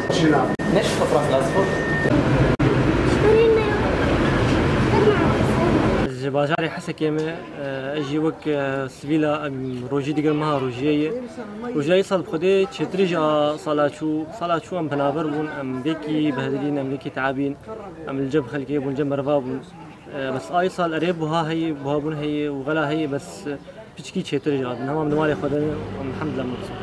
ليش الصفرة الأصفر؟ باجاري حسكي ما اجي وك سبيلا روجي ديگر مها روجي صال بخدي تشتريجا صلاتشو ام بنابر بون ام بيكي بهدلين ام ليكي تعابين ام الجب خلكي بون جم رفابون بس اي صال قريب بها هي بها بون هي وغلا هي بس بتشكي تشتريجا نما من مالي خدني الحمد لله مبسوط.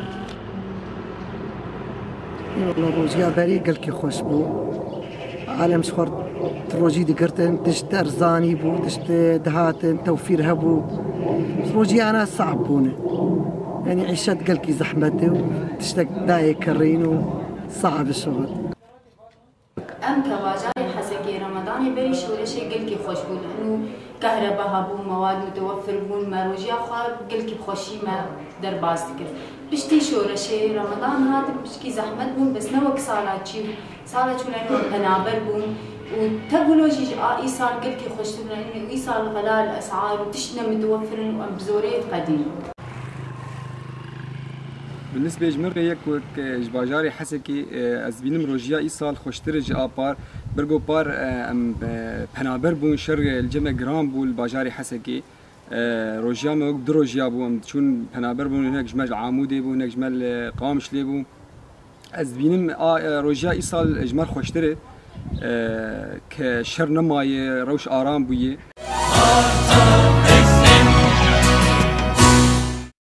والله روجي بري قالكي خوش بو عالم سخور روجي دقرتن تشت ارزاني بو تشت دهاتن توفير هبو روجي انا صعب بونه يعني عيشت قلكي زحمته وتشتك داي كرين وصعب الشغل. ام كواجاري حسكي رمضان بري شورشي قلكي خوش بو لانه كهرباء هبو مواد متوفر بون ما روجي اخر قلكي بخوشي ما درباز دكر بشتي شورشي رمضان هذا بشكي زحمت بون بس نوك صالاتشي لانه بنابر بون وتبولوجي ايصال قلكي خوش لانه ايصال غلاء الاسعار وتشنا متوفرن وبزوريه قديم. بالنسبه لجمر هيك باجاري حسكي از بينم روجيا ايصال خوشترج ابار برغو بار ام بنابر بون شر الجمع جرام بول باجاري حسكي روجيا ما دروجيا بو ام چون بنابر بون هناك جمل عمودي بو هناك جمل قامش لي بو از بينم روجيا ايصال جمر خوشتره كشر نماي روش آرام بويه